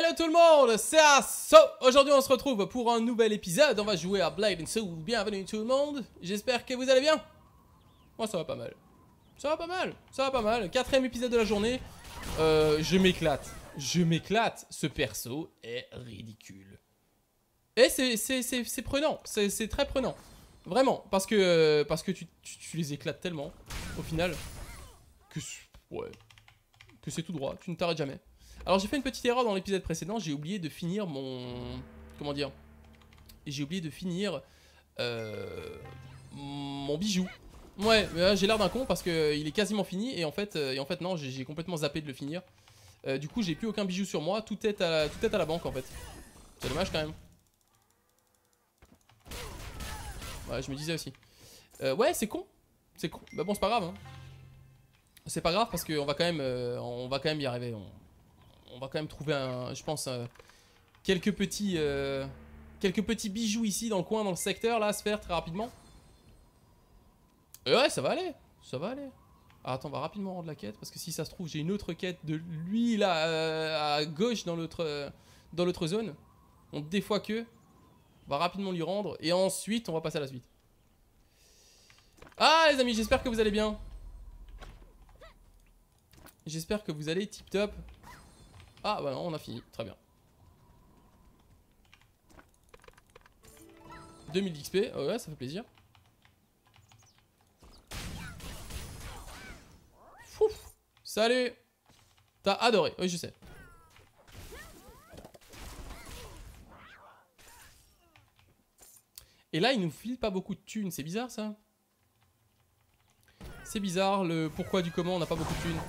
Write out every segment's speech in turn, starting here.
Salut tout le monde, c'est Asso. Aujourd'hui on se retrouve pour un nouvel épisode. On va jouer à Blade and Soul. Bienvenue tout le monde. J'espère que vous allez bien. Moi ça va pas mal. Ça va pas mal, ça va pas mal. Quatrième épisode de la journée. Je m'éclate. Je m'éclate. Ce perso est ridicule. Et c'est prenant. C'est très prenant. Vraiment. Parce que tu les éclates tellement au final que ouais. Que c'est tout droit. Tu ne t'arrêtes jamais. Alors j'ai fait une petite erreur dans l'épisode précédent, j'ai oublié de finir mon... Comment dire? J'ai oublié de finir mon bijou. Ouais, j'ai l'air d'un con parce qu'il est quasiment fini et en fait non, j'ai complètement zappé de le finir. Du coup j'ai plus aucun bijou sur moi, tout est à la banque en fait. C'est dommage quand même. Ouais, je me disais aussi. Ouais, c'est con. C'est con. Bah bon, c'est pas grave. Hein. C'est pas grave parce qu'on va quand même y arriver. On va quand même trouver je pense quelques petits bijoux ici dans le coin, dans le secteur là à se faire très rapidement. Et ouais, ça va aller, ça va aller. Ah, attends, on va rapidement rendre la quête parce que si ça se trouve j'ai une autre quête de lui là à gauche dans l'autre zone. Donc des fois que on va rapidement lui rendre et ensuite on va passer à la suite. Ah les amis, j'espère que vous allez bien. J'espère que vous allez tip top. Ah bah non, on a fini, très bien. 2000 d'XP, ouais, ça fait plaisir. Fouf. Salut. T'as adoré, oui je sais. Et là il nous file pas beaucoup de thunes, c'est bizarre ça. C'est bizarre, le pourquoi du comment on n'a pas beaucoup de thunes.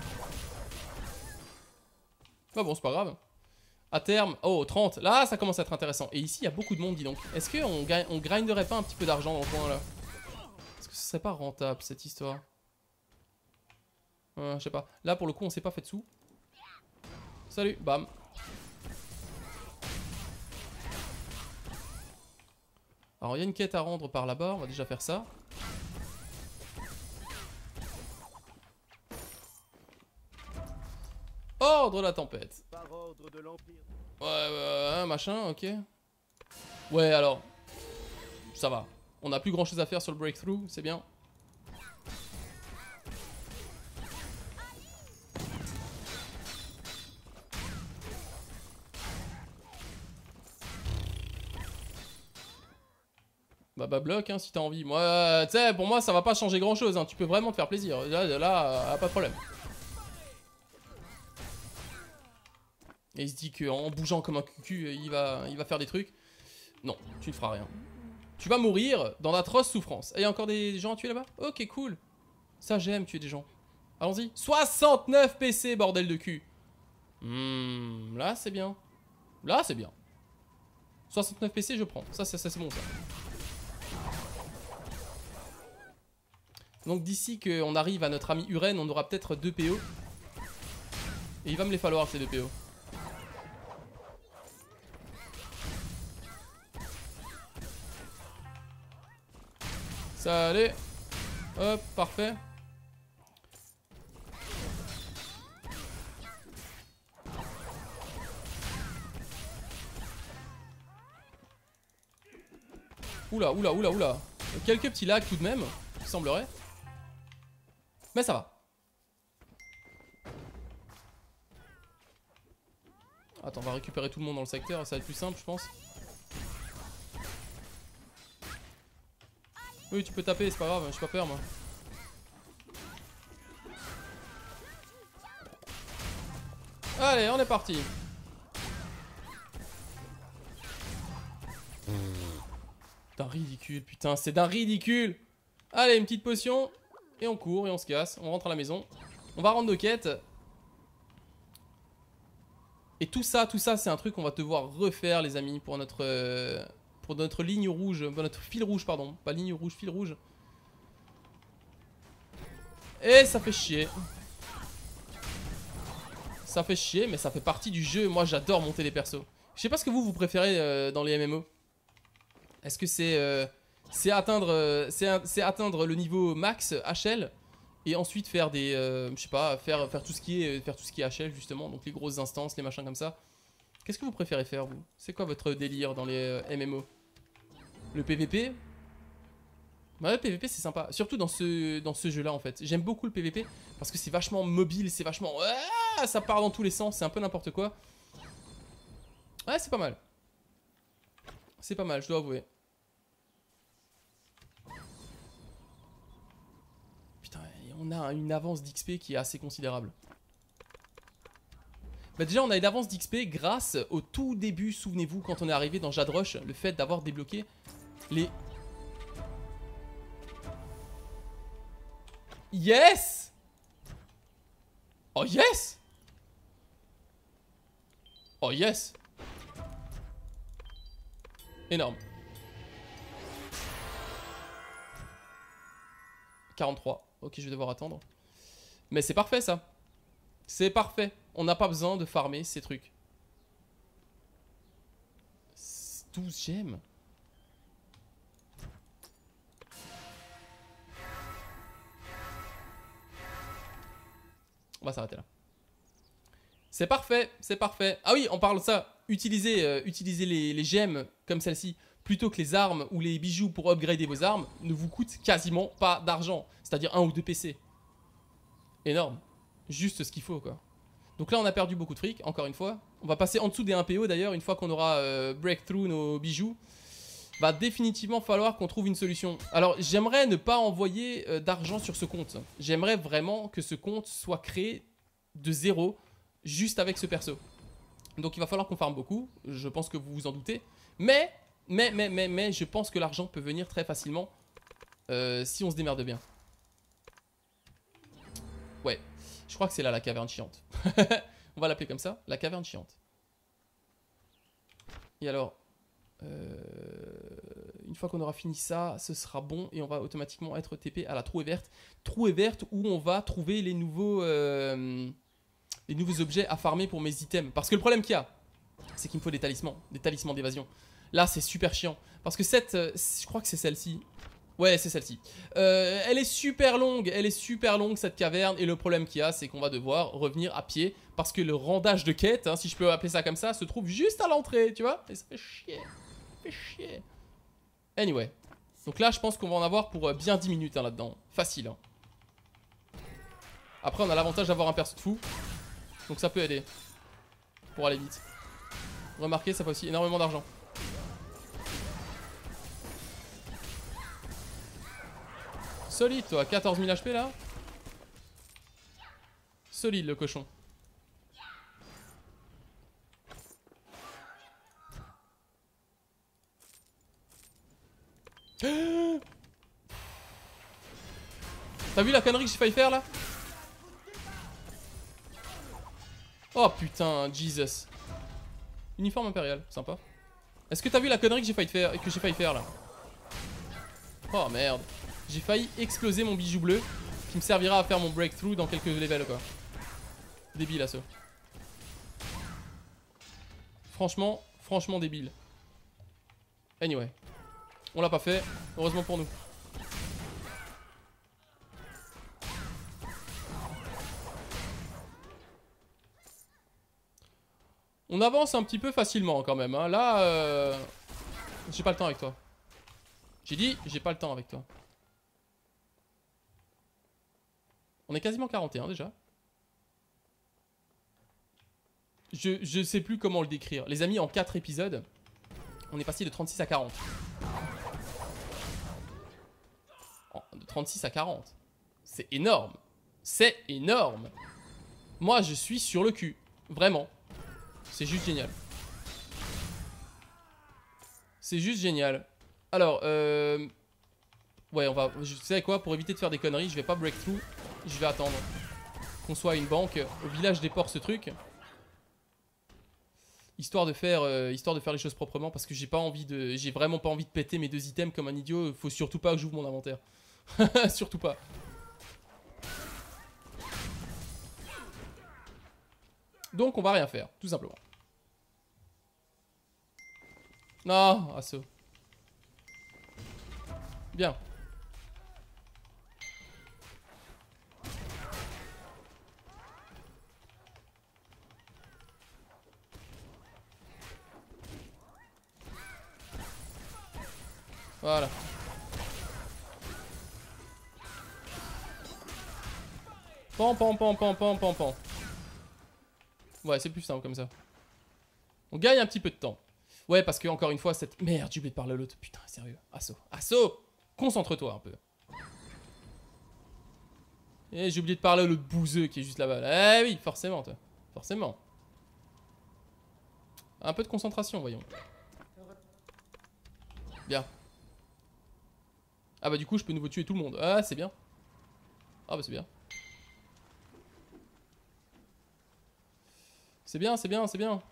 Ah bon, c'est pas grave. À terme, oh 30, là ça commence à être intéressant. Et ici il y a beaucoup de monde, dis donc. Est-ce qu'on grinderait pas un petit peu d'argent dans le coin là? Est-ce que ce serait pas rentable cette histoire? Je sais pas. Là pour le coup on s'est pas fait de sous. Salut, bam. Alors il y a une quête à rendre par là-bas, on va déjà faire ça. Ordre de la tempête. Par ordre de l'Empire. Ouais, machin, ok. Ouais, alors. Ça va. On a plus grand chose à faire sur le breakthrough, c'est bien. Bah bloc hein, si t'as envie. Moi, tu sais, pour moi ça va pas changer grand chose, hein. Tu peux vraiment te faire plaisir. Là pas de problème. Et il se dit qu'en bougeant comme un cucu, il va faire des trucs. Non, tu ne feras rien. Tu vas mourir dans d'atroces souffrances. Et il y a encore des gens à tuer là-bas? Ok, cool. Ça, j'aime tuer des gens. Allons-y. 69 PC, bordel de cul. Là, c'est bien. Là, c'est bien. 69 PC, je prends. Ça c'est bon, ça. Donc, d'ici qu'on arrive à notre ami Uren, on aura peut-être 2 PO. Et il va me les falloir, ces 2 PO. Salut. Hop, parfait. Oula. Quelques petits lags tout de même, il semblerait. Mais ça va. Attends, on va récupérer tout le monde dans le secteur, ça va être plus simple, je pense. Oui, tu peux taper, c'est pas grave, j'ai pas peur moi. Allez, on est parti. D'un ridicule, putain, c'est d'un ridicule. Allez, une petite potion. Et on court et on se casse, on rentre à la maison. On va rendre nos quêtes. Et tout ça c'est un truc qu'on va devoir refaire les amis pour notre ligne rouge, pour notre fil rouge pardon, pas ligne rouge, fil rouge. Et ça fait chier. Ça fait chier mais ça fait partie du jeu, moi j'adore monter les persos. Je sais pas ce que vous préférez dans les MMO. Est-ce que c'est atteindre le niveau max HL et ensuite faire des je sais pas, faire tout ce qui est HL justement, donc les grosses instances, les machins comme ça. Qu'est-ce que vous préférez faire, vous? C'est quoi votre délire dans les MMO? Le PVP? Ouais, le PVP c'est sympa, surtout dans ce jeu-là en fait. J'aime beaucoup le PVP parce que c'est vachement mobile, c'est vachement... Ah, ça part dans tous les sens, c'est un peu n'importe quoi. Ouais, c'est pas mal. C'est pas mal, je dois avouer. Putain, on a une avance d'XP qui est assez considérable. Bah déjà, on a une avance d'XP grâce au tout début, souvenez-vous, quand on est arrivé dans Jade Rush, le fait d'avoir débloqué les... Yes! Oh yes! Oh yes! Énorme. 43. Ok, je vais devoir attendre. Mais c'est parfait ça. C'est parfait. On n'a pas besoin de farmer ces trucs. 12 gemmes. On va s'arrêter là. C'est parfait, c'est parfait. Ah oui, on parle de ça. Utilisez les gemmes comme celle-ci plutôt que les armes ou les bijoux pour upgrader vos armes ne vous coûte quasiment pas d'argent. C'est-à-dire 1 ou 2 PC. Énorme. Juste ce qu'il faut quoi. Donc là on a perdu beaucoup de fric, encore une fois. On va passer en dessous des 1 PO d'ailleurs, une fois qu'on aura breakthrough nos bijoux. Va définitivement falloir qu'on trouve une solution. Alors j'aimerais ne pas envoyer d'argent sur ce compte. J'aimerais vraiment que ce compte soit créé de zéro, juste avec ce perso. Donc il va falloir qu'on farme beaucoup, je pense que vous vous en doutez. Mais je pense que l'argent peut venir très facilement si on se démerde bien. Ouais, je crois que c'est là la caverne chiante. On va l'appeler comme ça, la caverne chiante. Et alors... une fois qu'on aura fini ça, ce sera bon et on va automatiquement être TP à la trouée verte. Trouée verte où on va trouver les nouveaux objets à farmer pour mes items. Parce que le problème qu'il y a, c'est qu'il me faut des talismans d'évasion. Là, c'est super chiant. Parce que cette, je crois que c'est celle-ci. Ouais, c'est celle-ci. Elle est super longue cette caverne. Et le problème qu'il y a, c'est qu'on va devoir revenir à pied. Parce que le randage de quête, hein, si je peux appeler ça comme ça, se trouve juste à l'entrée, tu vois. Et ça fait chier. Ça fait chier. Anyway. Donc là, je pense qu'on va en avoir pour bien 10 minutes hein, là-dedans. Facile. Hein. Après, on a l'avantage d'avoir un perso de fou. Donc ça peut aider. Pour aller vite. Remarquez, ça fait aussi énormément d'argent. Solide toi, 14 000 HP là. Solide le cochon. T'as vu la connerie que j'ai failli faire là? Oh putain, Jesus. Uniforme impérial, sympa. Est-ce que t'as vu la connerie que j'ai failli faire là? Oh merde. J'ai failli exploser mon bijou bleu qui me servira à faire mon breakthrough dans quelques levels quoi. Débile à ce. Franchement débile. Anyway. On l'a pas fait, heureusement pour nous. On avance un petit peu facilement quand même hein. Là j'ai pas le temps avec toi. J'ai dit j'ai pas le temps avec toi. On est quasiment 41 déjà. Je sais plus comment le décrire. Les amis, en 4 épisodes, on est passé de 36 à 40. Oh, de 36 à 40. C'est énorme. C'est énorme. Moi, je suis sur le cul. Vraiment. C'est juste génial. C'est juste génial. Alors, ouais, on va... Vous savez quoi? Pour éviter de faire des conneries, je vais pas breakthrough. Je vais attendre qu'on soit à une banque. Au village des ports, ce truc. Histoire de faire les choses proprement. Parce que j'ai vraiment pas envie de péter mes 2 items comme un idiot. Faut surtout pas que j'ouvre mon inventaire. Surtout pas. Donc on va rien faire, tout simplement. Non, assaut. Bien. Pan, pan, pan, pan, pan, pan, pan. Ouais, c'est plus simple comme ça. On gagne un petit peu de temps. Ouais, parce que encore une fois, cette... Merde, j'ai oublié de parler à l'autre. Putain, sérieux. Assaut. Assaut. Concentre-toi un peu. Et j'ai oublié de parler à l'autre bouseux qui est juste là-bas. Eh oui, forcément, toi. Forcément. Un peu de concentration, voyons. Bien. Ah bah du coup, je peux nouveau tuer tout le monde. Ah, c'est bien. Ah bah c'est bien. C'est bien, c'est bien, c'est bien.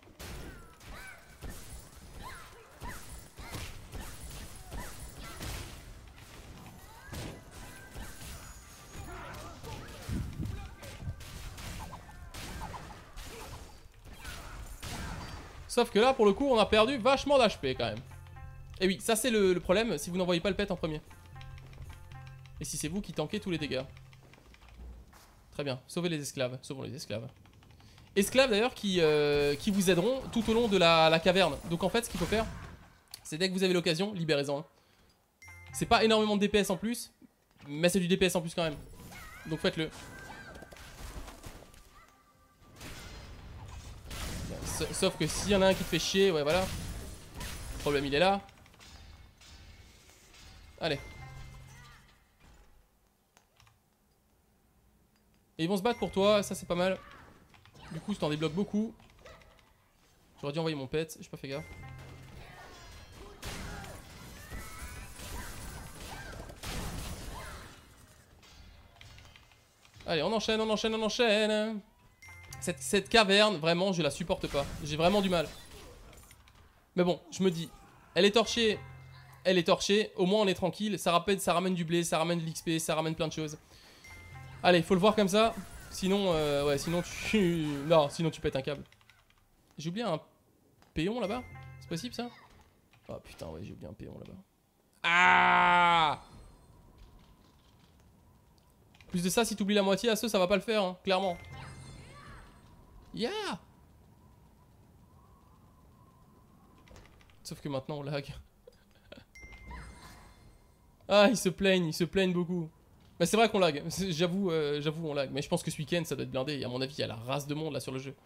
Sauf que là, pour le coup, on a perdu vachement d'HP quand même. Et oui, ça c'est le problème si vous n'envoyez pas le pet en premier. Et si c'est vous qui tankez tous les dégâts. Très bien, sauvez les esclaves, sauvons les esclaves. Esclaves d'ailleurs qui vous aideront tout au long de la caverne. Donc en fait, ce qu'il faut faire, c'est dès que vous avez l'occasion, libérez-en. C'est pas énormément de DPS en plus, mais c'est du DPS en plus quand même. Donc faites-le. Sauf que s'il y en a un qui te fait chier, ouais voilà. Le problème il est là. Allez. Et ils vont se battre pour toi, ça c'est pas mal. Du coup, ça t'en débloque beaucoup. J'aurais dû envoyer mon pet, j'ai pas fait gaffe. Allez, on enchaîne, on enchaîne, on enchaîne. Cette caverne, vraiment, je la supporte pas. J'ai vraiment du mal. Mais bon, je me dis, elle est torchée. Elle est torchée, au moins on est tranquille. Ça ramène du blé, ça ramène de l'XP, ça ramène plein de choses. Allez, faut le voir comme ça. Sinon, ouais, sinon tu... Non, sinon tu pètes un câble. J'ai oublié un péon là-bas. C'est possible ça? Oh putain, ouais, j'ai oublié un péon là-bas. Ah! Plus de ça, si t'oublies la moitié à ceux, ça va pas le faire, hein, clairement. Yeah! Sauf que maintenant on lag. Ah, ils se plaignent beaucoup. Mais c'est vrai qu'on lag, j'avoue, on lag. Mais je pense que ce week-end ça doit être blindé. Et à mon avis, il y a la race de monde là sur le jeu.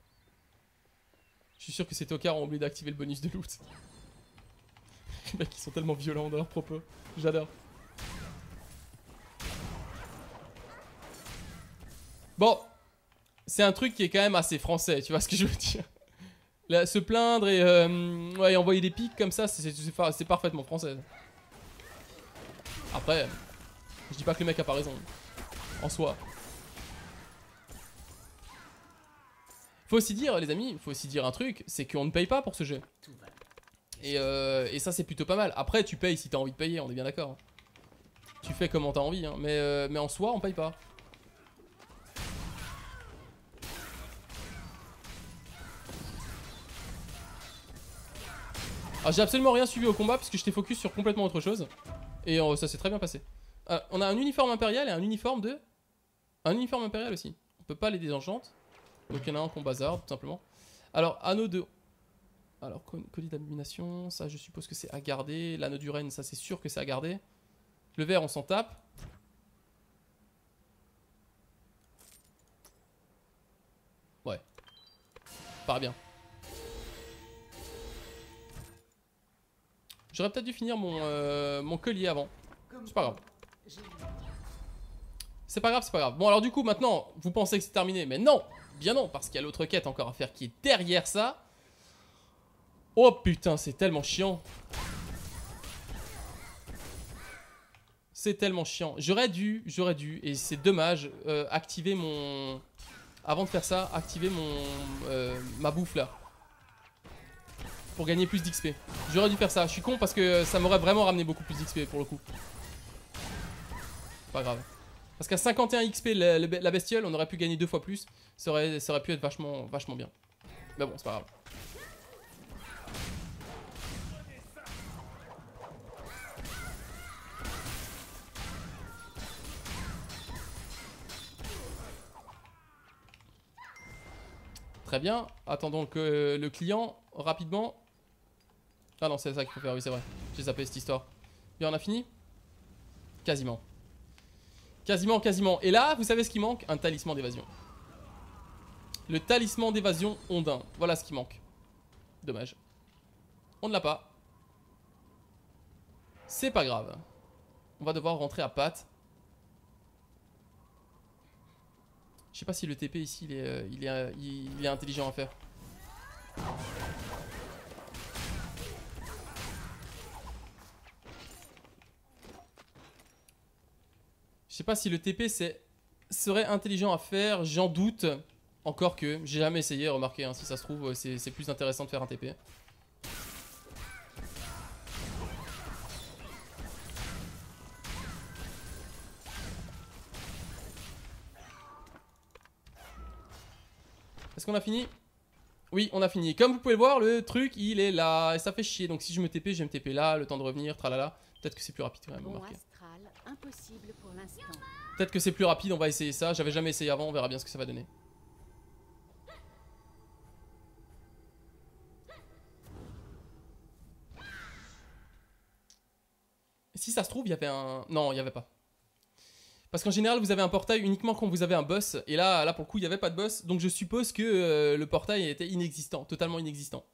Je suis sûr que ces tocards ont oublié d'activer le bonus de loot. Les mecs, ils sont tellement violents dans leurs propos. J'adore. Bon, c'est un truc qui est quand même assez français, tu vois ce que je veux dire. Là, se plaindre et, ouais, et envoyer des pics comme ça, c'est parfaitement français. Après, je dis pas que le mec a pas raison. En soi. Faut aussi dire, les amis, faut aussi dire un truc, c'est qu'on ne paye pas pour ce jeu. Et ça, c'est plutôt pas mal. Après, tu payes si t'as envie de payer, on est bien d'accord. Tu fais comme t'as envie, hein. Mais en soi, on paye pas. Alors, j'ai absolument rien suivi au combat parce que j'étais focus sur complètement autre chose. Et ça s'est très bien passé. On a un uniforme impérial et un uniforme de... Un uniforme impérial aussi. On peut pas les désenchanter. Donc il y en a un qu'on bazarde tout simplement. Alors, anneau de... Alors, colis d'abomination, ça je suppose que c'est à garder. L'anneau du règne, ça c'est sûr que c'est à garder. Le vert, on s'en tape. Ouais. Pas bien. J'aurais peut-être dû finir mon collier avant. C'est pas grave. C'est pas grave, c'est pas grave. Bon alors du coup maintenant, vous pensez que c'est terminé. Mais non, bien non, parce qu'il y a l'autre quête encore à faire qui est derrière ça. Oh putain, c'est tellement chiant. C'est tellement chiant. J'aurais dû, et c'est dommage, activer mon... Avant de faire ça, activer ma bouffe là. Pour gagner plus d'XP. J'aurais dû faire ça. Je suis con parce que ça m'aurait vraiment ramené beaucoup plus d'XP pour le coup. Pas grave. Parce qu'à 51 XP la bestiole, on aurait pu gagner 2 fois plus. Ça aurait pu être vachement bien. Mais bon, c'est pas grave. Très bien. Attendons que le client, rapidement. Ah non, c'est ça qu'il faut faire, oui c'est vrai. J'ai zappé cette histoire. Bien, on a fini? Quasiment. Quasiment, quasiment. Et là, vous savez ce qui manque? Un talisman d'évasion. Le talisman d'évasion ondin. Voilà ce qui manque. Dommage. On ne l'a pas. C'est pas grave. On va devoir rentrer à patte. Je sais pas si le TP ici il est intelligent à faire. Je sais pas si le TP serait intelligent à faire, j'en doute. Encore que, j'ai jamais essayé, remarquez, hein, si ça se trouve, c'est plus intéressant de faire un TP. Est-ce qu'on a fini? Oui, on a fini. Comme vous pouvez le voir, le truc, il est là, et ça fait chier. Donc si je me TP, je vais me TP là, le temps de revenir, tralala. Peut-être que c'est plus rapide quand même, remarquez. Peut-être que c'est plus rapide, on va essayer ça. J'avais jamais essayé avant, on verra bien ce que ça va donner. Si ça se trouve, il y avait un... Non, il n'y avait pas. Parce qu'en général, vous avez un portail uniquement quand vous avez un boss. Et là pour le coup, il n'y avait pas de boss. Donc je suppose que le portail était inexistant, totalement inexistant.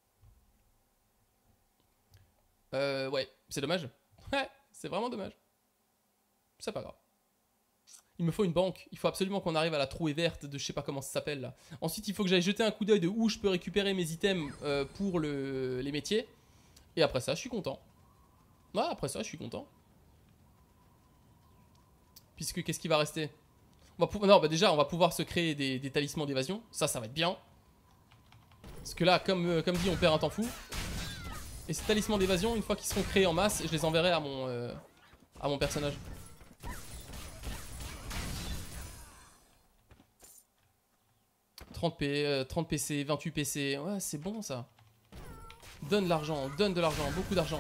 Ouais, c'est dommage. Ouais, c'est vraiment dommage. C'est pas grave. Il me faut une banque. Il faut absolument qu'on arrive à la trouée verte de je sais pas comment ça s'appelle là. Ensuite, il faut que j'aille jeter un coup d'œil de où je peux récupérer mes items pour les métiers. Et après ça, je suis content. Ouais, après ça, je suis content. Puisque qu'est-ce qui va rester? Non, bah déjà, on va pouvoir se créer des talismans d'évasion. Ça va être bien. Parce que là, comme dit, on perd un temps fou. Et ces talismans d'évasion, une fois qu'ils seront créés en masse, je les enverrai à mon personnage. « 30 PC, 28 PC. Ouais, c'est bon ça. Donne de l'argent, beaucoup d'argent.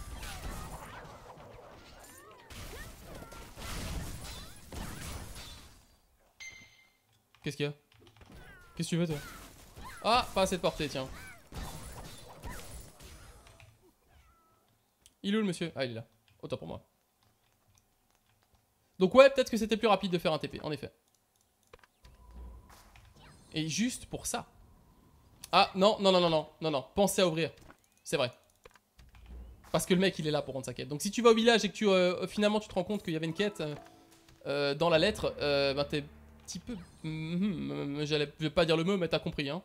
Qu'est-ce qu'il y a? Qu'est-ce que tu veux toi? Ah, pas assez de portée, tiens. Il est où le monsieur? Ah, il est là. Autant pour moi. Donc ouais, peut-être que c'était plus rapide de faire un TP, en effet. Et juste pour ça. Ah, non, non, non, non, non, non, non. Pensez à ouvrir. C'est vrai. Parce que le mec, il est là pour rendre sa quête. Donc si tu vas au village et que finalement tu te rends compte qu'il y avait une quête dans la lettre, ben t'es un petit peu... je vais pas dire le mot, mais t'as compris, hein.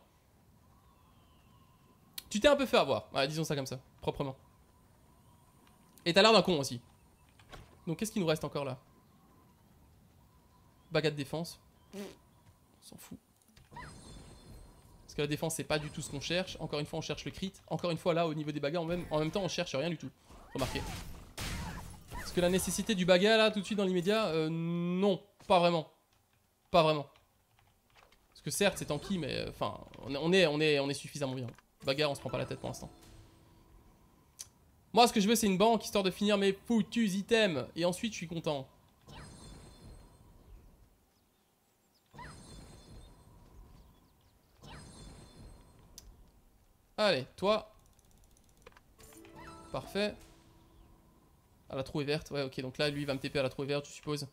Tu t'es un peu fait avoir. Ouais, disons ça comme ça, proprement. Et t'as l'air d'un con aussi. Donc qu'est-ce qu'il nous reste encore là? Bagarre de défense. On s'en fout. Parce que la défense c'est pas du tout ce qu'on cherche. Encore une fois on cherche le crit. Encore une fois là au niveau des bagarres en même temps on cherche rien du tout. Remarquez. Parce que la nécessité du bagarre là tout de suite dans l'immédiat, non, pas vraiment. Pas vraiment. Parce que certes c'est tanky mais enfin on est suffisamment bien. Bagarre on se prend pas la tête pour l'instant. Moi ce que je veux c'est une banque histoire de finir mes foutus items. Et ensuite je suis content. Allez, toi. Parfait. À la trouée verte. Ouais, ok. Donc là, lui, il va me TP à la trouée verte, je suppose.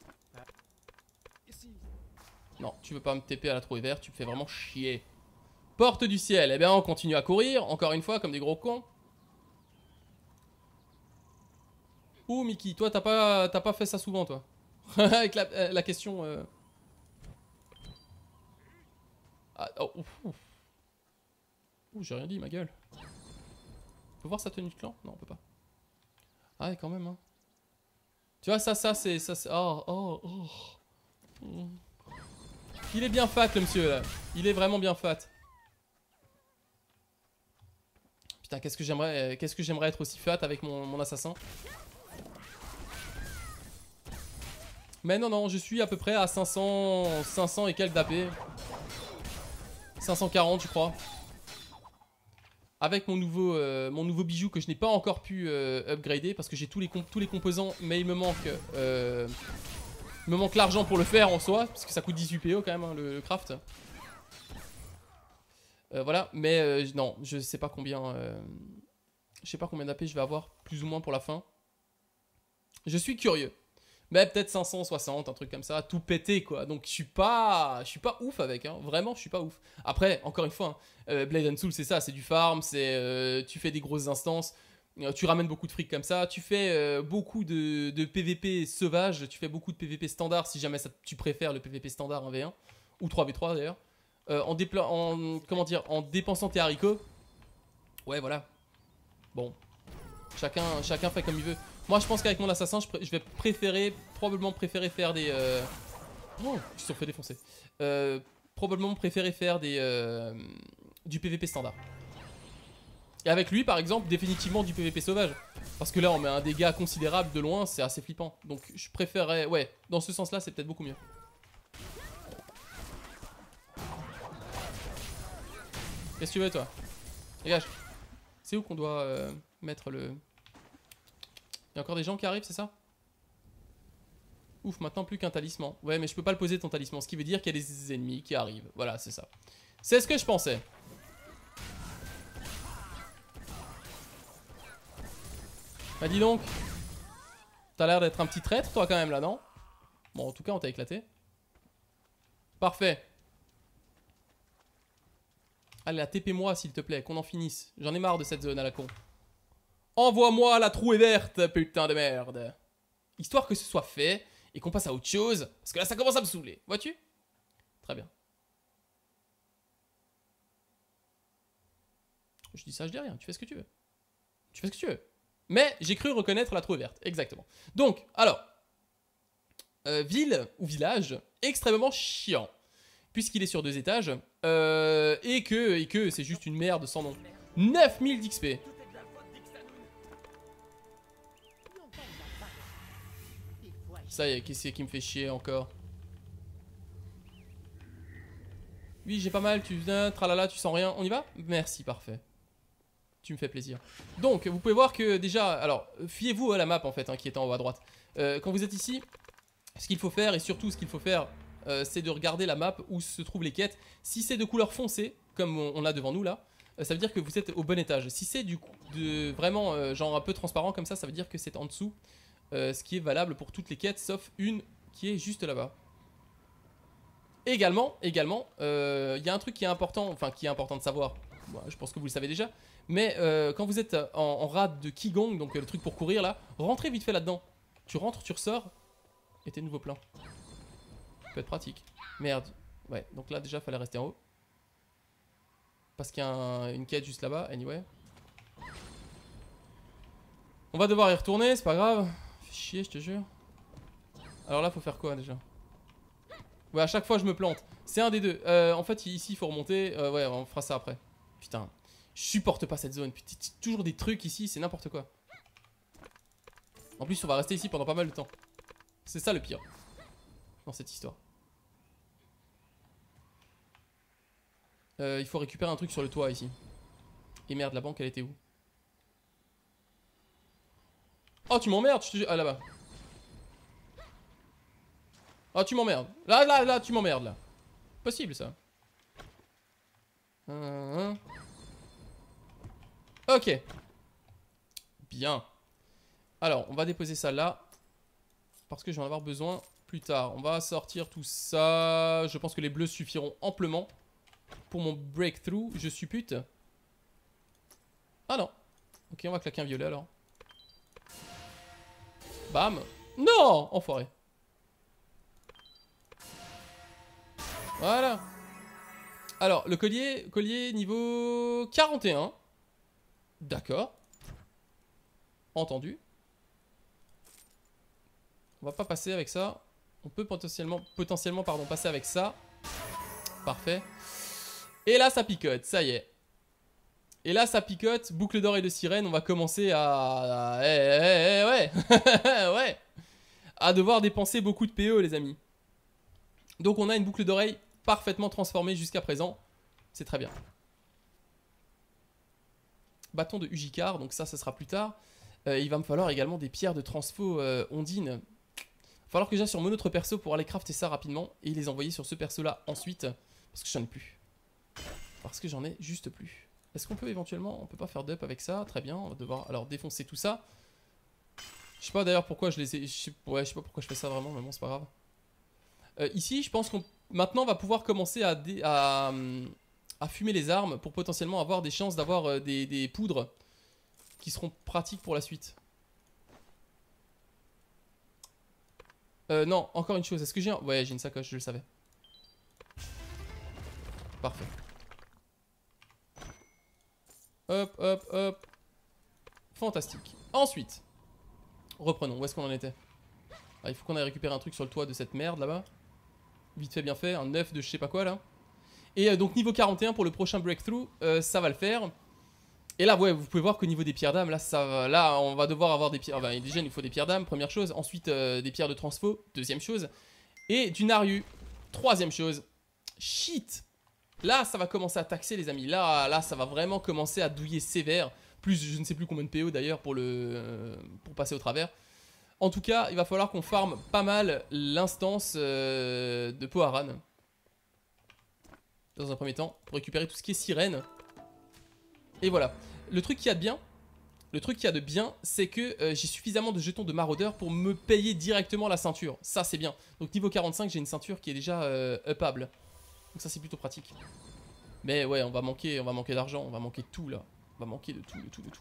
Non, tu veux pas me TP à la trouée verte. Tu me fais vraiment chier. Porte du ciel. Eh bien, on continue à courir. Encore une fois, comme des gros cons. Ouh, Mickey. Toi, t'as pas fait ça souvent, toi. Avec la question... Ah, oh, ouf, ouf. Ouh, j'ai rien dit, ma gueule. On peut voir sa tenue de clan? Non, on peut pas. Ah ouais, quand même, hein. Tu vois, ça c'est... Oh. Il est bien fat, le monsieur, là. Il est vraiment bien fat. Putain, qu'est-ce que j'aimerais être aussi fat avec mon assassin. Mais non, je suis à peu près à 500 et quelques d'AP. 540, je crois. Avec mon nouveau bijou que je n'ai pas encore pu upgrader parce que j'ai tous les composants, mais il me manque l'argent pour le faire en soi, parce que ça coûte 18 PO quand même, hein, le craft. Voilà, mais non, je sais pas combien d'AP je vais avoir, plus ou moins pour la fin. Je suis curieux. Mais peut-être 560, un truc comme ça, tout pété quoi. Donc je suis pas ouf avec, hein. Vraiment je suis pas ouf. Après, encore une fois, hein, Blade and Soul c'est ça, c'est du farm, c'est tu fais des grosses instances, tu ramènes beaucoup de fric comme ça, tu fais beaucoup de PVP sauvage, tu fais beaucoup de PVP standard si jamais tu préfères le PVP standard 1v1, ou 3v3 d'ailleurs. Comment dire, en dépensant tes haricots. Ouais voilà. Bon. Chacun fait comme il veut. Moi je pense qu'avec mon assassin je vais probablement préférer faire des oh, ils se sont fait défoncer. Probablement préférer faire du PVP standard. Et avec lui par exemple définitivement du PVP sauvage. Parce que là on met un dégât considérable de loin, c'est assez flippant. Donc je préférerais, ouais, dans ce sens là c'est peut-être beaucoup mieux. Qu'est-ce que tu veux toi? Dégage. C'est où qu'on doit mettre le... Il y a encore des gens qui arrivent, c'est ça? Ouf, maintenant plus qu'un talisman. Ouais, mais je peux pas le poser ton talisman, ce qui veut dire qu'il y a des ennemis qui arrivent. Voilà, c'est ça. C'est ce que je pensais. Bah dis donc. T'as l'air d'être un petit traître, toi, quand même, là, non? Bon, en tout cas, on t'a éclaté. Parfait. Allez, là, TP-moi, s'il te plaît, qu'on en finisse. J'en ai marre de cette zone à la con. Envoie-moi la trouée verte, putain de merde. Histoire que ce soit fait et qu'on passe à autre chose. Parce que là, ça commence à me saouler. Vois-tu? Très bien. Je dis ça, je dis rien. Tu fais ce que tu veux. Tu fais ce que tu veux. Mais j'ai cru reconnaître la trouée verte. Exactement. Donc, alors. Ville ou village extrêmement chiant. Puisqu'il est sur 2 étages. Et que c'est juste une merde sans nom. 9000 d'XP. Ça y est, qu'est-ce qui me fait chier encore? Oui, j'ai pas mal, tu viens, tralala, tu sens rien. On y va? Merci, parfait. Tu me fais plaisir. Donc, vous pouvez voir que déjà, alors, fiez-vous à la map en fait, hein, qui est en haut à droite. Quand vous êtes ici, ce qu'il faut faire, et surtout ce qu'il faut faire, c'est de regarder la map où se trouvent les quêtes. Si c'est de couleur foncée, comme on a devant nous là, ça veut dire que vous êtes au bon étage. Si c'est vraiment genre un peu transparent comme ça veut dire que c'est en dessous. Ce qui est valable pour toutes les quêtes, sauf une qui est juste là-bas. Également, il y a un truc qui est important, enfin qui est important de savoir. Bon, je pense que vous le savez déjà. Mais quand vous êtes en rade de Qigong, donc le truc pour courir là, rentrez vite fait là-dedans. Tu rentres, tu ressors, et t'es nouveau plein. Ça peut être pratique. Merde. Ouais, donc là déjà, fallait rester en haut. Parce qu'il y a une quête juste là-bas, anyway. On va devoir y retourner, c'est pas grave. Fais chier, je te jure. Alors là, faut faire quoi déjà? Ouais, à chaque fois, je me plante. C'est un des deux. En fait, ici, il faut remonter. Ouais, on fera ça après. Putain, je supporte pas cette zone. Putain, toujours des trucs ici, c'est n'importe quoi. En plus, on va rester ici pendant pas mal de temps. C'est ça le pire dans cette histoire. Il faut récupérer un truc sur le toit ici. Et merde, la banque, elle était où? Oh, tu m'emmerdes, je te jure. Ah, là-bas. Oh, tu m'emmerdes. Là, tu m'emmerdes, là. Possible, ça. Ok. Bien. Alors, on va déposer ça là. Parce que je vais en avoir besoin plus tard. On va sortir tout ça. Je pense que les bleus suffiront amplement pour mon breakthrough. Je suppute. Ah non. Ok, on va claquer un violet alors. Bam. Non, enfoiré. Voilà. Alors, le collier niveau 41. D'accord. Entendu. On va pas passer avec ça. On peut potentiellement passer avec ça. Parfait. Et là, ça picote, ça y est. Et là, ça picote. Boucle d'or et de sirène. On va commencer ouais. Ouais. À devoir dépenser beaucoup de PE, les amis. Donc, on a une boucle d'oreille parfaitement transformée jusqu'à présent. C'est très bien. Bâton de Ugicar. Donc ça sera plus tard. Il va me falloir également des pierres de transfo ondine. Il va falloir que j'aille sur mon autre perso pour aller crafter ça rapidement. Et les envoyer sur ce perso là ensuite. Parce que j'en ai plus. Parce que j'en ai juste plus. Est-ce qu'on peut éventuellement... On peut pas faire d'up avec ça. Très bien. On va devoir alors défoncer tout ça. Je sais pas d'ailleurs pourquoi je les ai... Ouais, je sais pas pourquoi je fais ça vraiment, mais bon, c'est pas grave. Ici, je pense qu'on maintenant on va pouvoir commencer à fumer les armes pour potentiellement avoir des chances d'avoir des poudres qui seront pratiques pour la suite. Non, encore une chose. Est-ce que j'ai un... Ouais, j'ai une sacoche, je le savais. Parfait. Hop, hop, hop. Fantastique. Ensuite, reprenons. Où est-ce qu'on en était? Ah, il faut qu'on aille récupérer un truc sur le toit de cette merde là-bas. Vite fait, bien fait. Un œuf de je sais pas quoi là. Et donc niveau 41 pour le prochain breakthrough, ça va le faire. Et là, ouais, vous pouvez voir qu'au niveau des pierres d'âme, là, on va devoir avoir des pierres. Enfin, déjà, il nous faut des pierres d'âme, première chose. Ensuite, des pierres de transfo, deuxième chose. Et du Naryu, troisième chose. Shit! Là, ça va commencer à taxer, les amis. Là, ça va vraiment commencer à douiller sévère. Plus, je ne sais plus combien de PO d'ailleurs pour passer au travers. En tout cas, il va falloir qu'on farme pas mal l'instance de Poharan. Dans un premier temps, pour récupérer tout ce qui est sirène. Et voilà. Le truc qu'il y a de bien, c'est que j'ai suffisamment de jetons de maraudeur pour me payer directement la ceinture. Ça, c'est bien. Donc niveau 45, j'ai une ceinture qui est déjà upable. Donc ça, c'est plutôt pratique. Mais ouais, on va manquer d'argent, on va manquer de tout là. On va manquer de tout, de tout, de tout.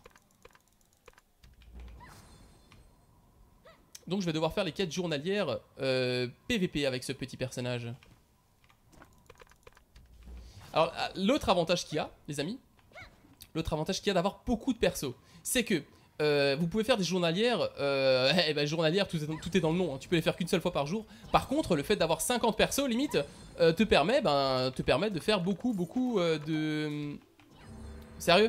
Donc je vais devoir faire les quêtes journalières PVP avec ce petit personnage. Alors l'autre avantage qu'il y a, les amis, l'autre avantage qu'il y a d'avoir beaucoup de persos, c'est que vous pouvez faire des journalières, journalières, tout est dans le nom, hein. Tu peux les faire qu'une seule fois par jour. Par contre, le fait d'avoir 50 persos limite te permet de faire beaucoup de... Sérieux?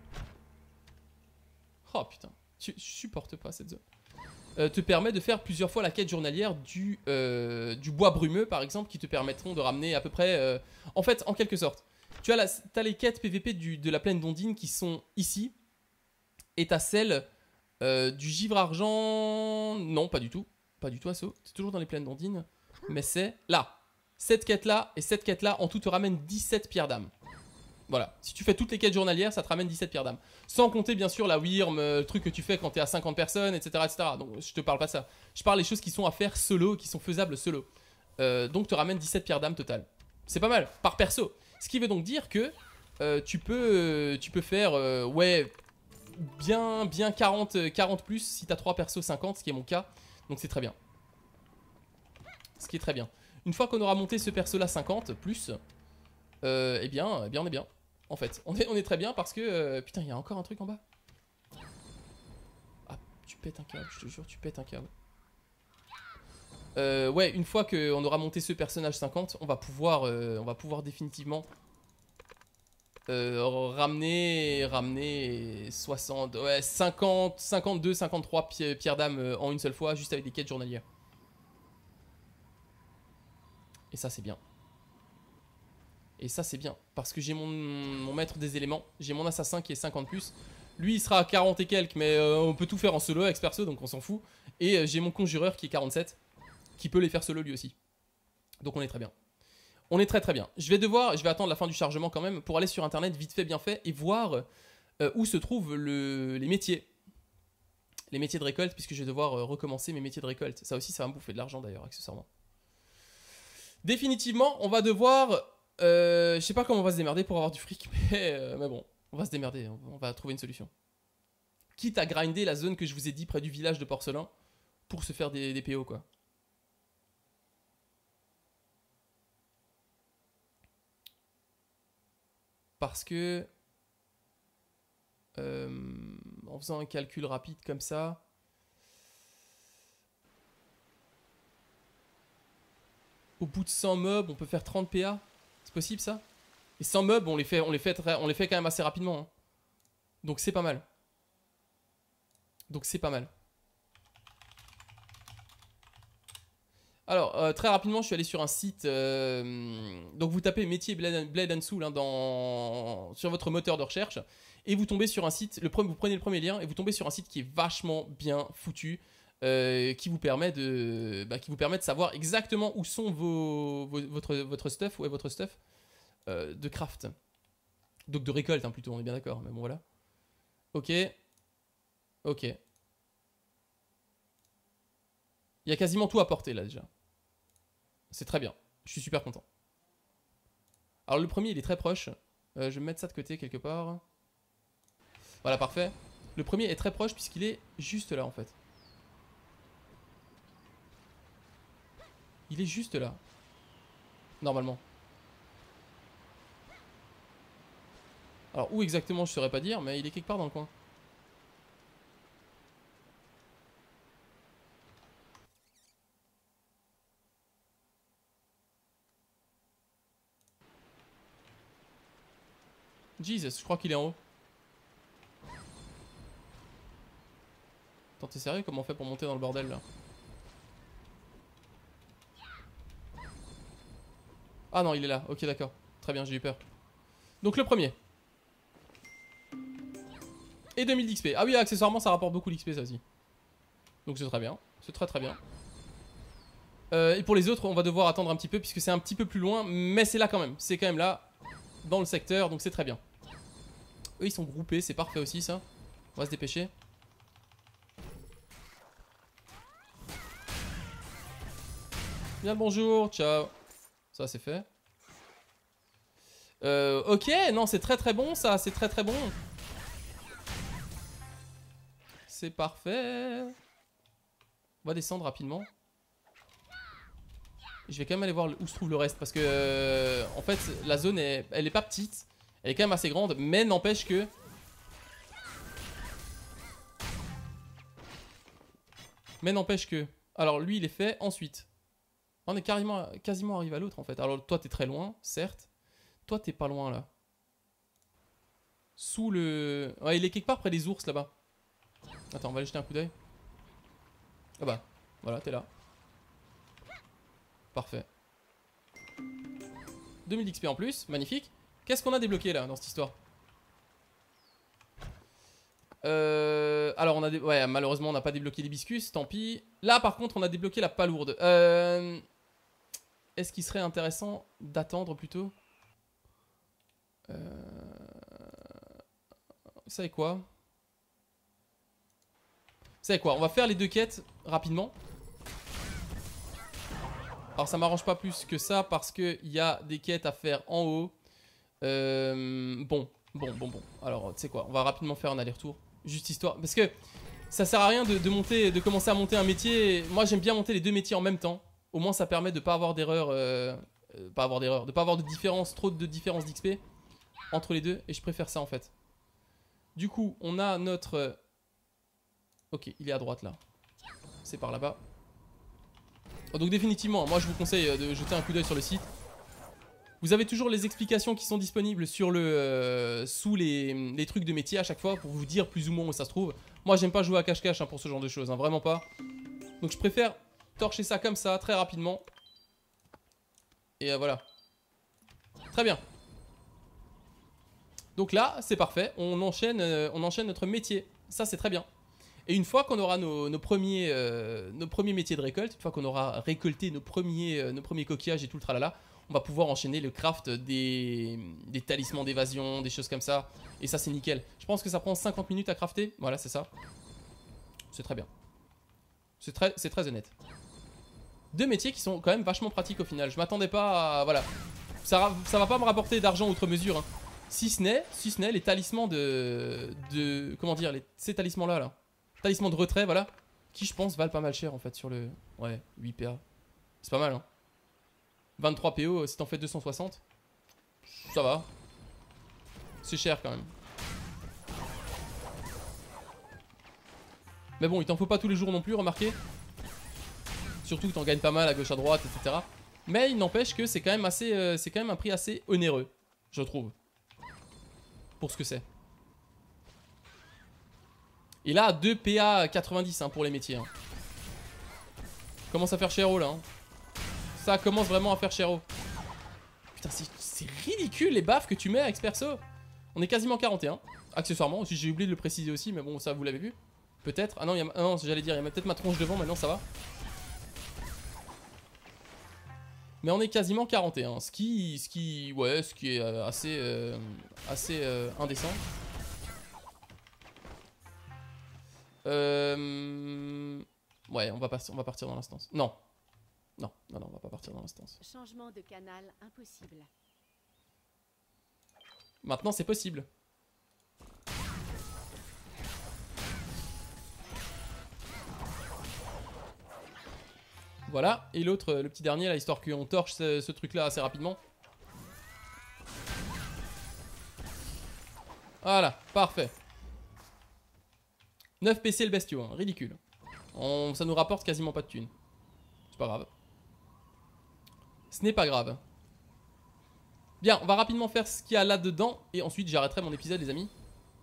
Oh putain, je supporte pas cette zone. Te permet de faire plusieurs fois la quête journalière du bois brumeux par exemple, qui te permettront de ramener à peu près... En fait, en quelque sorte, tu as t'as les quêtes PVP de la plaine d'Ondine qui sont ici. Et t'as celle du givre argent... Non, pas du tout. Pas du tout, Asso. C'est toujours dans les plaines d'Ondine. Mais c'est là. Cette quête-là et cette quête-là, en tout, te ramène 17 pierres d'âme. Voilà. Si tu fais toutes les quêtes journalières, ça te ramène 17 pierres d'âme. Sans compter, bien sûr, la Wyrm, le truc que tu fais quand t'es à 50 personnes, etc., etc. Donc, je te parle pas de ça. Je parle des choses qui sont à faire solo, qui sont faisables solo. Donc, te ramène 17 pierres d'âme total. C'est pas mal, par perso. Ce qui veut donc dire que tu peux faire, ouais... bien 40 plus si t'as 3 persos 50, ce qui est mon cas. Donc c'est très bien. Ce qui est très bien. Une fois qu'on aura monté ce perso là 50 plus, eh bien on est bien. En fait, on est très bien parce que... putain, il y a encore un truc en bas. Ah, tu pètes un câble, je te jure, tu pètes un câble. Ouais, une fois qu'on aura monté ce personnage 50, on va pouvoir définitivement... ramener 60, ouais, 50, 52, 53 pierres d'âme en une seule fois, juste avec des quêtes journalières. Et ça c'est bien. Et ça c'est bien, parce que j'ai mon maître des éléments, j'ai mon assassin qui est 50 plus. Lui il sera à 40 et quelques, mais on peut tout faire en solo avec ce perso, donc on s'en fout. Et j'ai mon conjureur qui est 47, qui peut les faire solo lui aussi. Donc on est très bien. On est très très bien. Je vais attendre la fin du chargement quand même pour aller sur internet vite fait bien fait et voir où se trouvent les métiers. Les métiers de récolte, puisque je vais devoir recommencer mes métiers de récolte. Ça aussi, ça va me bouffer de l'argent d'ailleurs, accessoirement. Définitivement, on va devoir... je sais pas comment on va se démerder pour avoir du fric, mais bon, on va se démerder, on va trouver une solution. Quitte à grinder la zone que je vous ai dit près du village de Porcelin pour se faire des PO quoi. Parce que en faisant un calcul rapide comme ça, au bout de 100 mobs, on peut faire 30 PA. C'est possible ça? Et 100 mobs, on les fait quand même assez rapidement. Hein. Donc c'est pas mal. Donc c'est pas mal. Alors, très rapidement, je suis allé sur un site. Donc, vous tapez métier Blade and Soul hein, sur votre moteur de recherche. Et vous tombez sur un site. Vous prenez le premier lien et vous tombez sur un site qui est vachement bien foutu. Qui vous permet de savoir exactement où sont votre stuff. Où est votre stuff de craft. Donc, de récolte hein, plutôt, on est bien d'accord. Mais bon, voilà. Ok. Ok. Il y a quasiment tout à porter là déjà. C'est très bien. Je suis super content. Alors le premier il est très proche. Je vais me mettre ça de côté quelque part. Voilà, parfait. Le premier est très proche puisqu'il est juste là en fait. Il est juste là. Normalement. Alors où exactement je saurais pas dire, mais il est quelque part dans le coin. Jesus, je crois qu'il est en haut. Attends, t'es sérieux? Comment on fait pour monter dans le bordel là? Ah non, il est là. Ok, d'accord. Très bien, j'ai eu peur. Donc le premier. Et 2000 d'XP. Ah oui, accessoirement, ça rapporte beaucoup d'XP ça aussi. Donc c'est très bien. C'est très très bien. Et pour les autres, on va devoir attendre un petit peu puisque c'est un petit peu plus loin. Mais c'est là quand même. C'est quand même là, dans le secteur. Donc c'est très bien. Eux, ils sont groupés. C'est parfait aussi ça. On va se dépêcher. Bien le bonjour. Ciao. Ça, c'est fait. Ok, non, c'est très très bon ça. C'est très très bon. C'est parfait. On va descendre rapidement. Je vais quand même aller voir où se trouve le reste. Parce que, en fait, la zone, elle est pas petite. Elle est quand même assez grande. Mais n'empêche que... Alors, lui, il est fait. Ensuite, on est quasiment arrivé à l'autre, en fait. Alors, toi, t'es très loin, certes. Toi, t'es pas loin, là. Sous le... Ouais, il est quelque part près des ours, là-bas. Attends, on va aller jeter un coup d'œil. Ah bah, voilà, t'es là. Parfait. 2000 d'XP en plus, magnifique. Qu'est-ce qu'on a débloqué là dans cette histoire? Alors on a ouais, malheureusement on n'a pas débloqué l'hibiscus, tant pis. Là par contre on a débloqué la palourde. Est-ce qu'il serait intéressant d'attendre plutôt? Vous savez quoi? On va faire les deux quêtes rapidement. Alors ça m'arrange pas plus que ça parce qu'il y a des quêtes à faire en haut. Bon. Alors tu sais quoi, on va rapidement faire un aller-retour. Juste histoire. Parce que ça sert à rien de commencer à monter un métier. Moi j'aime bien monter les deux métiers en même temps. Au moins ça permet de pas avoir d'erreur. De pas avoir de différence, trop de différence d'XP entre les deux. Et je préfère ça en fait. Du coup on a notre... Ok, il est à droite là. C'est par là-bas. Donc définitivement, moi je vous conseille de jeter un coup d'œil sur le site. Vous avez toujours les explications qui sont disponibles sur sous les trucs de métier à chaque fois pour vous dire plus ou moins où ça se trouve. Moi j'aime pas jouer à cache-cache pour ce genre de choses, vraiment pas. Donc je préfère torcher ça comme ça, très rapidement. Et voilà. Très bien. Donc là, c'est parfait, on enchaîne notre métier. Ça c'est très bien. Et une fois qu'on aura nos premiers métiers de récolte, une fois qu'on aura récolté nos premiers coquillages et tout le tralala, on va pouvoir enchaîner le craft des talismans d'évasion, des choses comme ça. Et ça c'est nickel. Je pense que ça prend 50 minutes à crafter. Voilà, c'est ça. C'est très bien. C'est très honnête. Deux métiers qui sont quand même vachement pratiques au final. Je m'attendais pas à... Voilà. Ça va pas me rapporter d'argent outre mesure. Hein. Si ce n'est les talismans comment dire, ces talismans là. Talisman de retrait, voilà. Qui, je pense, valent pas mal cher, en fait, sur le... Ouais, 8 PA. C'est pas mal, hein. 23 PO, si t'en fais 260. Ça va. C'est cher, quand même. Mais bon, il t'en faut pas tous les jours non plus, remarquez. Surtout que t'en gagnes pas mal à gauche, à droite, etc. Mais il n'empêche que c'est quand même assez... c'est quand même un prix assez onéreux, je trouve. Pour ce que c'est. Et là, 2 PA 90 hein, pour les métiers. Hein. Commence à faire cher là. Hein. Ça commence vraiment à faire cher. Putain, c'est ridicule les baffes que tu mets avec ce perso. On est quasiment 41. Accessoirement, j'ai oublié de le préciser aussi, mais bon, ça vous l'avez vu. Peut-être. Ah non, non j'allais dire, il y a peut-être ma tronche devant, maintenant ça va. Mais on est quasiment 41. Ce qui est assez indécent. Ouais, on va partir dans l'instance. Non. Non, on va pas partir dans l'instance. Changement de canal impossible. Maintenant, c'est possible. Voilà, et l'autre, le petit dernier là, histoire qu'on torche ce truc là assez rapidement. Voilà, parfait. 9 PC le bestiau, hein, ridicule. Ça nous rapporte quasiment pas de thunes. C'est pas grave. Ce n'est pas grave. Bien, on va rapidement faire ce qu'il y a là-dedans. Et ensuite j'arrêterai mon épisode les amis.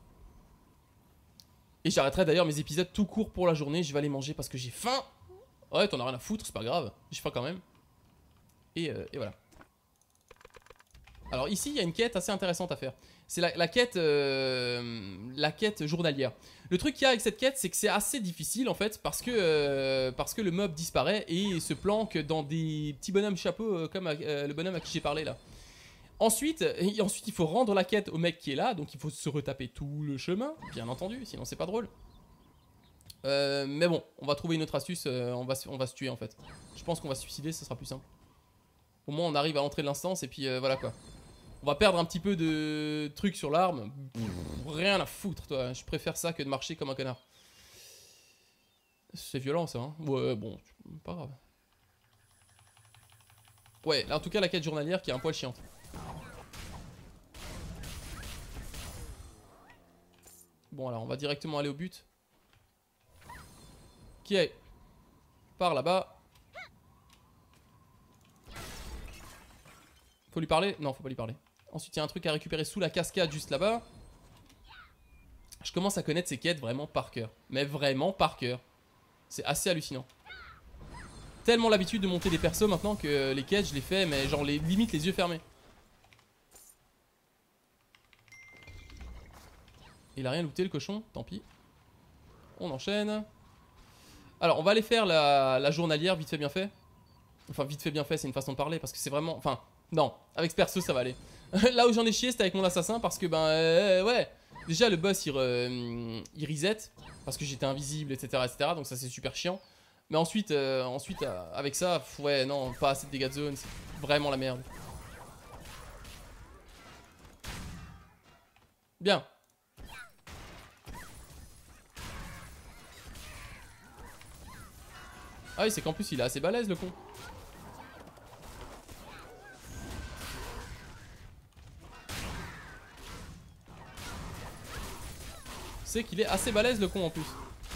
Et j'arrêterai d'ailleurs mes épisodes tout court pour la journée. Je vais aller manger parce que j'ai faim. Ouais, t'en as rien à foutre, c'est pas grave. J'ai faim quand même. Et voilà. Alors ici, il y a une quête assez intéressante à faire. C'est la quête journalière. Le truc qu'il y a avec cette quête, c'est que c'est assez difficile en fait. Parce que le mob disparaît et se planque dans des petits bonhommes chapeaux comme le bonhomme à qui j'ai parlé là. Ensuite, il faut rendre la quête au mec qui est là. Donc il faut se retaper tout le chemin, bien entendu, sinon c'est pas drôle. Mais bon, on va trouver une autre astuce, on va se tuer en fait. Je pense qu'on va se suicider, ce sera plus simple. Au moins on arrive à l'entrée de l'instance et puis voilà quoi. On va perdre un petit peu de trucs sur l'arme. Rien à foutre toi, je préfère ça que de marcher comme un connard. C'est violent ça hein. Ouais bon, pas grave. Ouais, là en tout cas la quête journalière qui est un poil chiante. Bon alors on va directement aller au but. Qui est par là-bas. Faut lui parler? Non, faut pas lui parler. Ensuite, il y a un truc à récupérer sous la cascade juste là-bas. Je commence à connaître ces quêtes vraiment par cœur. Mais vraiment par cœur. C'est assez hallucinant. Tellement l'habitude de monter des persos maintenant que les quêtes, je les fais, mais genre limite les yeux fermés. Il a rien looté le cochon, tant pis. On enchaîne. Alors, on va aller faire la journalière, vite fait bien fait. Enfin, vite fait bien fait, c'est une façon de parler, parce que c'est vraiment... Enfin, non, avec ce perso, ça va aller. Là où j'en ai chié, c'était avec mon assassin, parce que, ouais. Déjà, le boss, il reset, parce que j'étais invisible, etc., etc., donc ça, c'est super chiant. Mais ensuite, avec ça, ouais, non, pas assez de dégâts de zone, c'est vraiment la merde. Bien. Ah oui, c'est qu'en plus, il est assez balèze, le con. C'est qu'il est assez balèze, le con, en plus.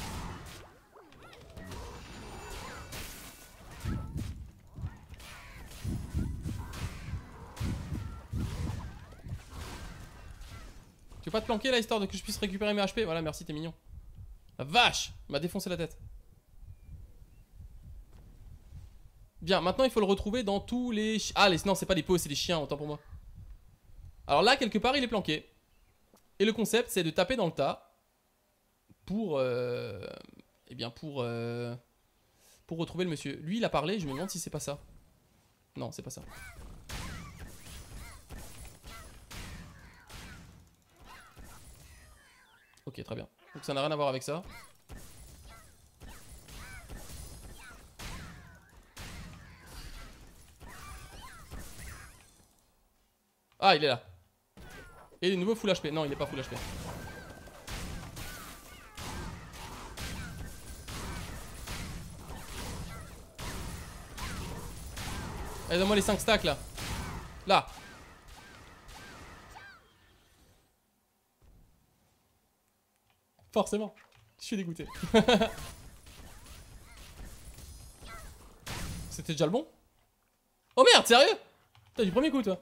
Tu veux pas te planquer là histoire de que je puisse récupérer mes HP? Voilà, merci, t'es mignon. La vache! Il m'a défoncé la tête. Bien, maintenant il faut le retrouver dans tous les... Ah, non, c'est pas des pots, c'est des chiens, autant pour moi. Alors là, quelque part, il est planqué. Et le concept, c'est de taper dans le tas. Pour... Eh bien, pour retrouver le monsieur. Lui, il a parlé, je me demande si c'est pas ça. Non, c'est pas ça. Ok, très bien. Donc ça n'a rien à voir avec ça. Ah, il est là. Et le nouveau full HP. Non, il est pas full HP. Allez, donne-moi les 5 stacks là. Là. Forcément. Je suis dégoûté. C'était déjà le bon? Oh merde, sérieux? T'as du premier coup toi.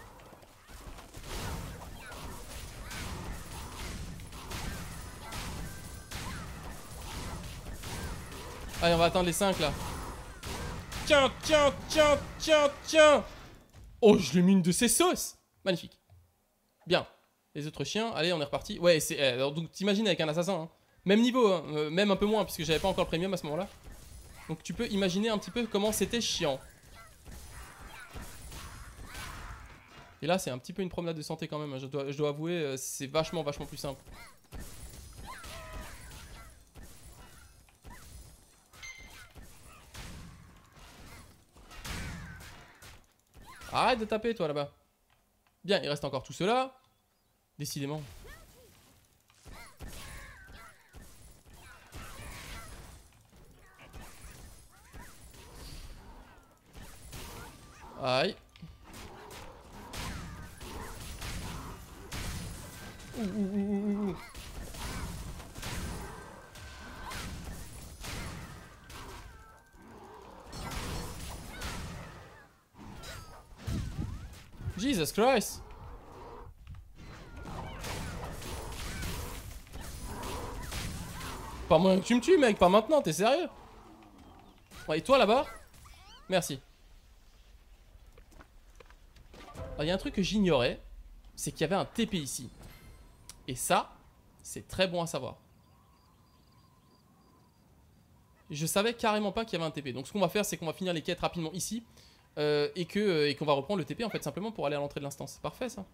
Allez, on va attendre les 5 là. Tiens, tiens, tiens, tiens, tiens. Oh, je lui ai mis une de ses sauces. Magnifique. Bien. Les autres chiens, allez, on est reparti. Ouais, c'est. Donc t'imagines avec un assassin. Hein. Même niveau, hein, même un peu moins, puisque j'avais pas encore le premium à ce moment-là. Donc tu peux imaginer un petit peu comment c'était chiant. Et là, c'est un petit peu une promenade de santé quand même. Hein. Je dois avouer, c'est vachement plus simple. Arrête de taper toi là-bas. Bien, il reste encore tout cela. Décidément. Aïe. Ouh. Jesus Christ. Pas moins que tu me tues mec, pas maintenant, t'es sérieux? Ouais, et toi là-bas? Merci. Il y a un truc que j'ignorais, c'est qu'il y avait un TP ici. Et ça, c'est très bon à savoir. Je savais carrément pas qu'il y avait un TP. Donc ce qu'on va faire, c'est qu'on va finir les quêtes rapidement ici. Et qu'on va reprendre le TP en fait, simplement pour aller à l'entrée de l'instance. C'est parfait ça.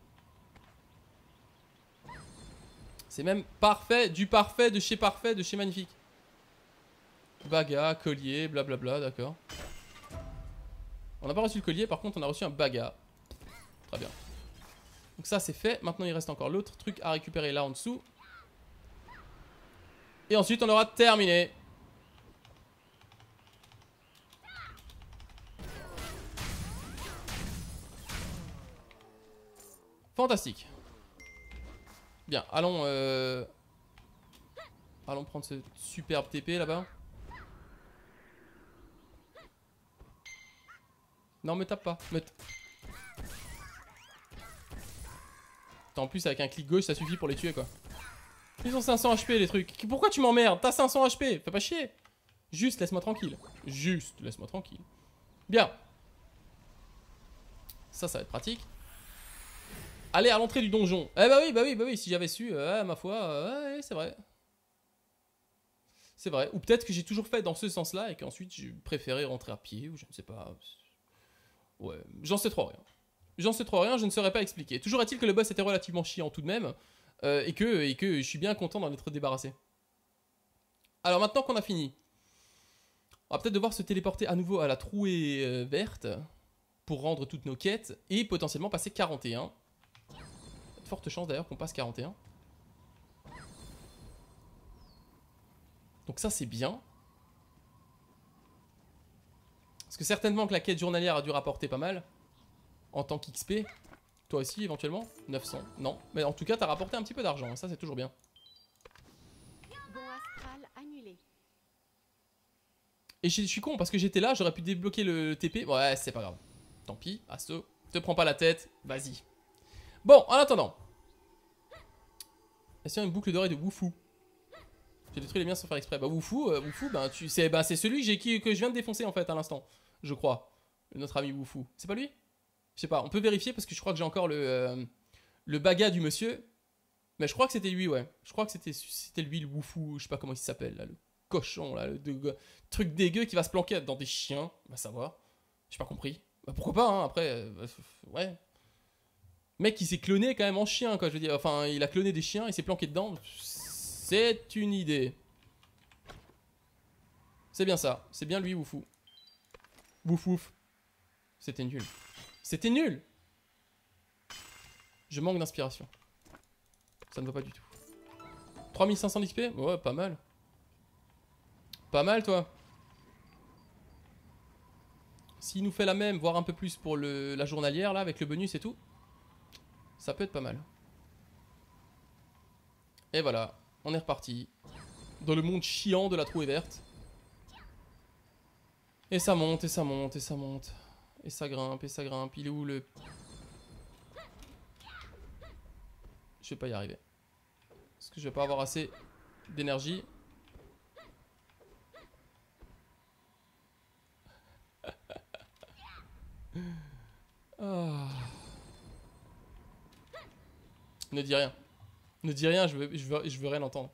C'est même parfait, du parfait, de chez magnifique. Baga, collier, blablabla, d'accord. On n'a pas reçu le collier, par contre on a reçu un baga. Très bien. Donc ça c'est fait, maintenant il reste encore l'autre truc à récupérer là en dessous. Et ensuite on aura terminé. Fantastique. Bien, allons allons prendre ce superbe TP là-bas. Non, me tape pas. En plus, avec un clic gauche, ça suffit pour les tuer, quoi. Ils ont 500 HP, les trucs. Pourquoi tu m'emmerdes? T'as 500 HP. Fais pas chier. Juste, laisse-moi tranquille. Juste, laisse-moi tranquille. Bien. Ça va être pratique. Allez, à l'entrée du donjon. Eh bah oui. Si j'avais su, ma foi, ouais, c'est vrai. C'est vrai. Ou peut-être que j'ai toujours fait dans ce sens-là et qu'ensuite, j'ai préféré rentrer à pied, ou je ne sais pas. Ouais, j'en sais trop rien. J'en sais trop rien, je ne saurais pas expliquer. Toujours est-il que le boss était relativement chiant tout de même. Et que je suis bien content d'en être débarrassé. Alors maintenant qu'on a fini, on va peut-être devoir se téléporter à nouveau à la trouée verte pour rendre toutes nos quêtes et potentiellement passer 41. De fortes chances d'ailleurs qu'on passe 41. Donc ça c'est bien. Parce que certainement que la quête journalière a dû rapporter pas mal. En tant qu'XP. Toi aussi éventuellement 900. Non. Mais en tout cas t'as rapporté un petit peu d'argent. Ça c'est toujours bien. Bon astral annulé. Et je suis con parce que j'étais là. J'aurais pu débloquer le TP. Ouais c'est pas grave. Tant pis. Asto. Te prends pas la tête. Vas-y. Bon en attendant. Est-ce qu'il y a une boucle dorée de Woufou? J'ai détruit les miens sans faire exprès. Bah Woufou, ben, c'est celui que je viens de défoncer en fait à l'instant. Je crois. Notre ami Woufou. C'est pas lui? Je sais pas, on peut vérifier parce que je crois que j'ai encore le baga du monsieur. Mais je crois que c'était lui, ouais. Je crois que c'était lui le Woufou, je sais pas comment il s'appelle là, le cochon là, le truc dégueu qui va se planquer dans des chiens. Bah ça va. J'ai pas compris. Bah pourquoi pas, hein, après, ouais. Mec il s'est cloné quand même en chien quoi, je veux dire. Enfin, il a cloné des chiens, il s'est planqué dedans. C'est une idée. C'est bien ça, c'est bien lui Woufou. Wouf. C'était nul. C'était nul. Je manque d'inspiration. Ça ne va pas du tout. 3500 d'XP? Ouais, pas mal. Pas mal, toi. S'il nous fait la même, voire un peu plus pour la journalière, là, avec le bonus et tout, ça peut être pas mal. Et voilà, on est reparti. Dans le monde chiant de la trouée verte. Et ça monte, et ça monte, et ça monte. Et ça grimpe, et ça grimpe. Il est où le... Je vais pas y arriver. Parce que je vais pas avoir assez d'énergie. Oh. Ne dis rien. Ne dis rien, je veux rien entendre.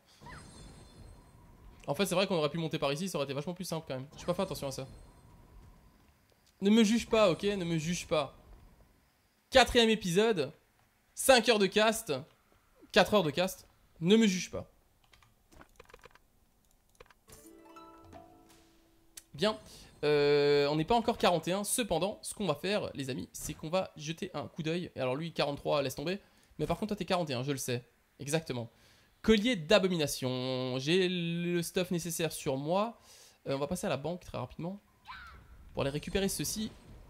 En fait, c'est vrai qu'on aurait pu monter par ici, ça aurait été vachement plus simple quand même. J'ai pas fait attention à ça. Ne me juge pas, ok? Ne me juge pas. 4ème épisode. 5 heures de cast. 4 heures de cast. Ne me juge pas. Bien. On n'est pas encore 41. Cependant, ce qu'on va faire, les amis, c'est qu'on va jeter un coup d'œil. Alors lui, 43, laisse tomber. Mais par contre, toi, t'es 41, je le sais. Exactement. Collier d'abomination. J'ai le stuff nécessaire sur moi. On va passer à la banque très rapidement. Pour aller récupérer ceci.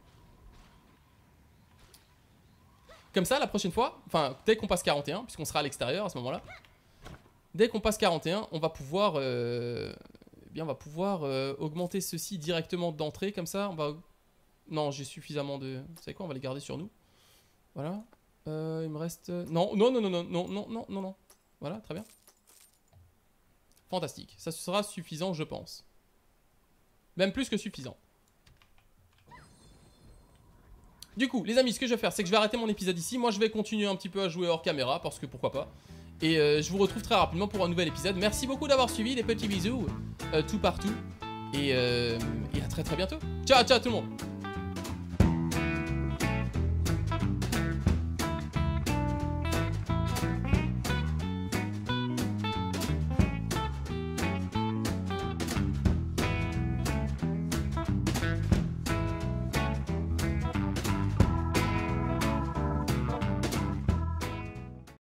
Comme ça, la prochaine fois, enfin, dès qu'on passe 41, puisqu'on sera à l'extérieur à ce moment-là. Dès qu'on passe 41, on va pouvoir... bien, on va pouvoir augmenter ceci directement d'entrée. Comme ça, on va... Non, j'ai suffisamment de... Vous savez quoi, on va les garder sur nous. Voilà. Il me reste... Non, non, non, non, non, non, non, non, non, non. Voilà, très bien. Fantastique. Ça sera suffisant, je pense. Même plus que suffisant. Du coup, les amis, ce que je vais faire, c'est que je vais arrêter mon épisode ici. Moi, je vais continuer un petit peu à jouer hors caméra, parce que pourquoi pas. Et je vous retrouve très rapidement pour un nouvel épisode. Merci beaucoup d'avoir suivi, des petits bisous tout partout. Et à très très bientôt. Ciao, ciao tout le monde.